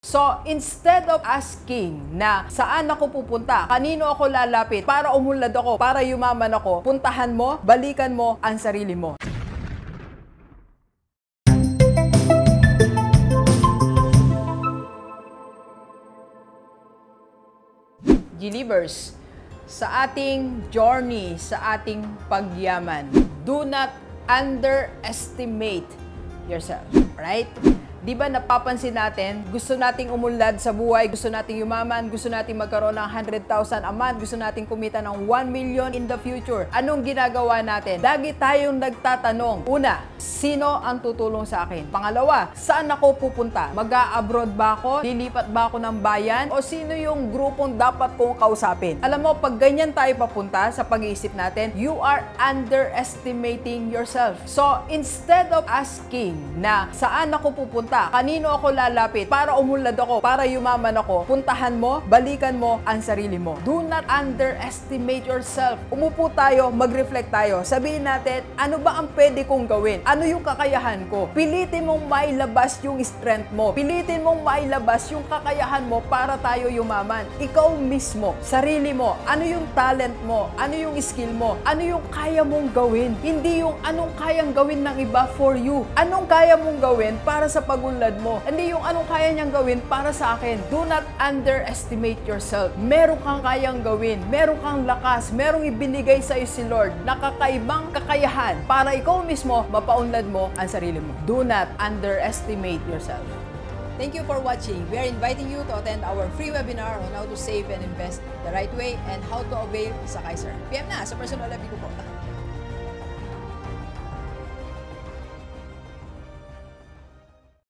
So, instead of asking na saan ako pupunta, kanino ako lalapit para umunlad ako, para yumaman ako, puntahan mo, balikan mo ang sarili mo. G-Livers, sa ating journey, sa ating pagyaman, do not underestimate yourself, right? Di ba napapansin natin, gusto nating umunlad sa buhay, gusto nating yumaman, gusto nating magkaroon ng 100,000 a month, gusto nating kumita ng 1 million in the future. Anong ginagawa natin? Lagi tayong nagtatanong. Una, sino ang tutulong sa akin? Pangalawa, saan ako pupunta? Mag-a-abroad ba ako? Lilipat ba ako ng bayan? O sino yung grupong dapat kong kausapin? Alam mo, pag ganyan tayo papunta sa pag-iisip natin, you are underestimating yourself. So, instead of asking na saan ako pupunta, kanino ako lalapit para umunlad ako, para yumaman ako, puntahan mo, balikan mo ang sarili mo. Do not underestimate yourself. Umupo tayo, mag-reflect tayo. Sabihin natin, ano ba ang pwede kong gawin? Ano yung kakayahan ko? Pilitin mong mailabas yung strength mo. Pilitin mong mailabas yung kakayahan mo para tayo yumaman. Ikaw mismo, sarili mo, ano yung talent mo? Ano yung skill mo? Ano yung kaya mong gawin? Hindi yung anong kayang gawin ng iba for you. Anong kaya mong gawin para sa pag-unlad mo. Hindi yung anong kaya niyang gawin para sa akin. Do not underestimate yourself. Meron kang kayang gawin. Meron kang lakas. Merong ibinigay sa iyo si Lord na kakaibang kakayahan para ikaw mismo mapaunlad mo ang sarili mo. Do not underestimate yourself. Thank you for watching. We are inviting you to attend our free webinar on how to save and invest the right way and how to avail sa Kaiser. PM na sa personal life ko po.